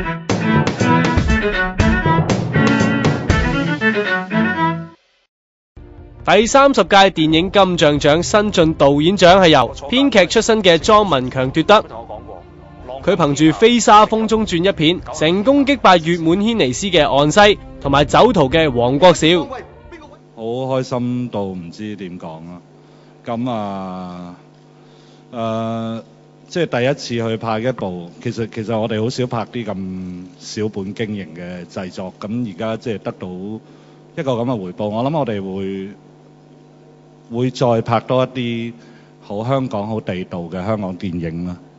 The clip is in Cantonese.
第30屆電影金像獎新晉導演獎係由編劇出身嘅莊文強奪得。佢憑住《飛沙風中轉》一片，成功擊敗月滿軒尼詩嘅岸西同埋酒徒嘅黃國少。 好開心到唔知點講啦。咁即係第一次去拍一部，其實我哋好少拍啲咁小本經營嘅製作。咁而家即係得到一個咁嘅回報，我諗我哋會再拍多一啲好香港、好地道嘅香港電影啦。